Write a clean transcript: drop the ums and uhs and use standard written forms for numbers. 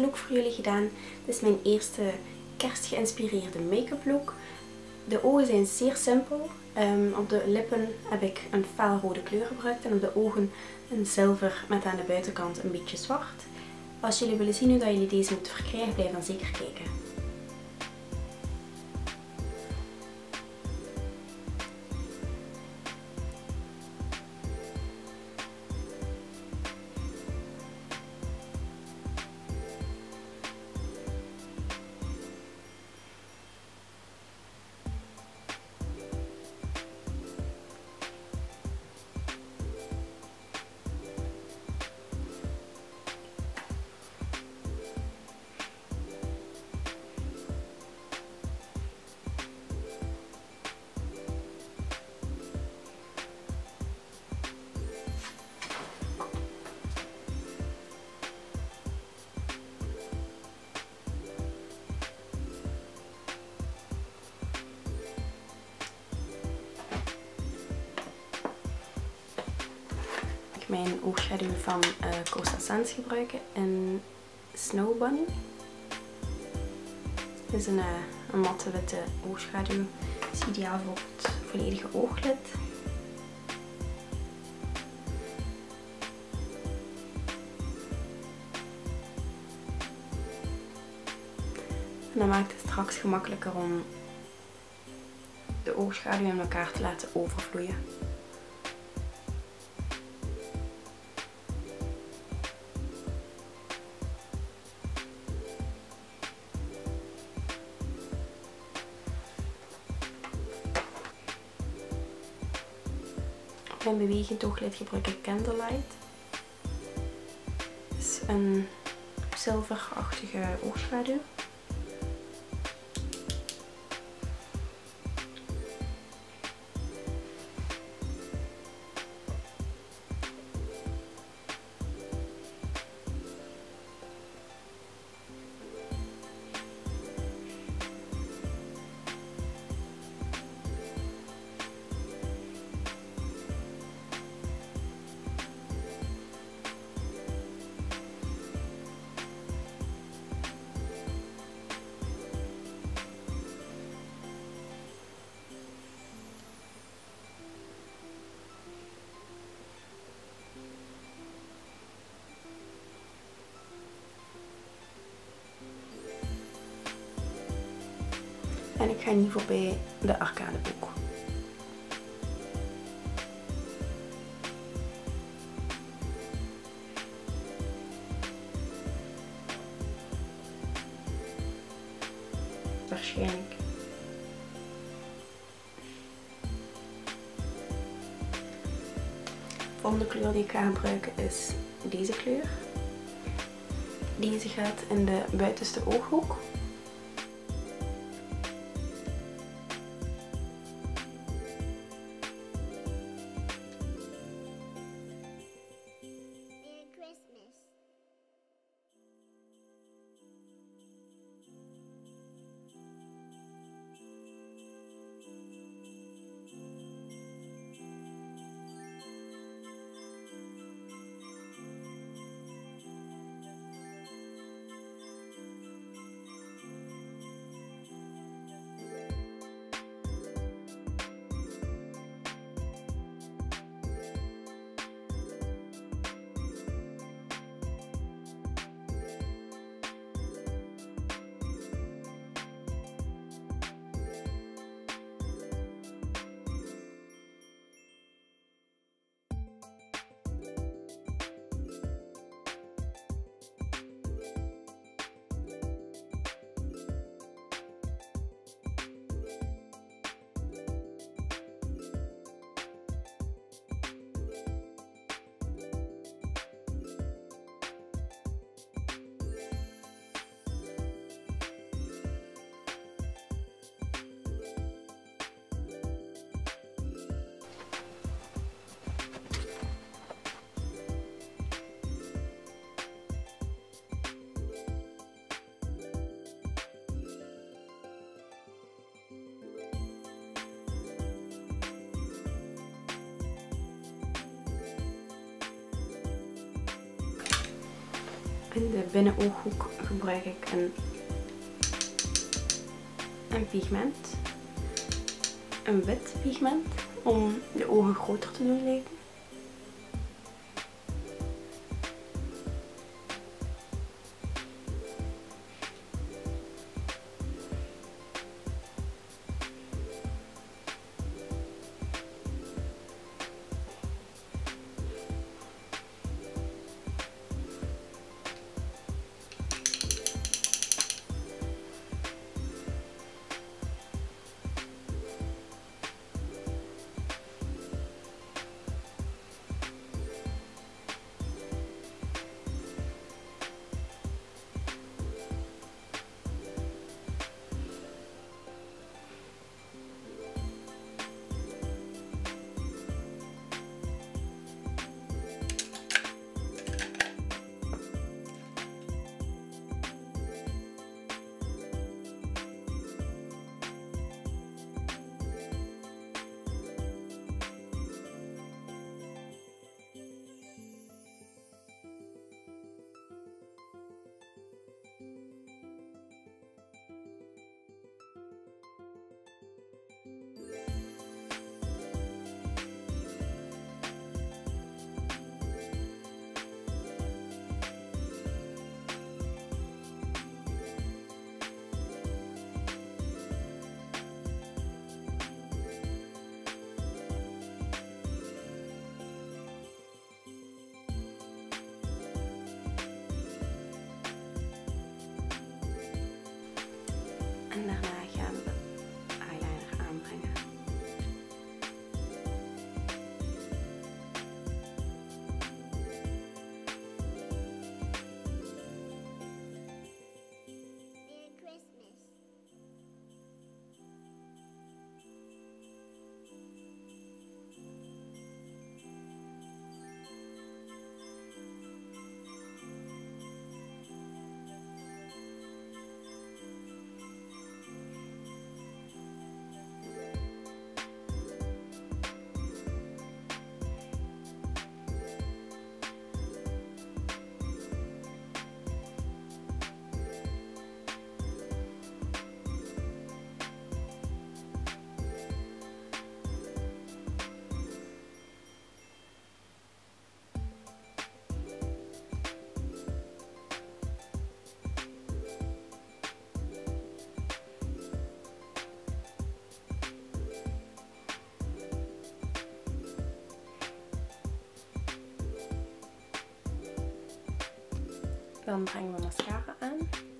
look voor jullie gedaan. Dit is mijn eerste kerstgeïnspireerde make-up look. De ogen zijn zeer simpel. Op de lippen heb ik een felrode kleur gebruikt en op de ogen een zilver met aan de buitenkant een beetje zwart. Als jullie willen zien hoe dat jullie deze moeten verkrijgen, blijf dan zeker kijken. Mijn oogschaduw van Costa Sands gebruiken in Snow Bunny. Dit is een matte witte oogschaduw. Het is ideaal voor het volledige ooglid. En dat maakt het straks gemakkelijker om de oogschaduw in elkaar te laten overvloeien. Mijn bewegend ooglid gebruik ik Candlelight. Het is een zilverachtige oogschaduw. En ik ga niet voorbij de arcadeboek. Waarschijnlijk. De volgende kleur die ik ga gebruiken is deze kleur. Deze gaat in de buitenste ooghoek. in de binnenooghoek gebruik ik een pigment. Een wit pigment om de ogen groter te doen lijken. En daarna gaan we eyeliner aanbrengen. Merry Christmas. Dan brengen we mascara aan.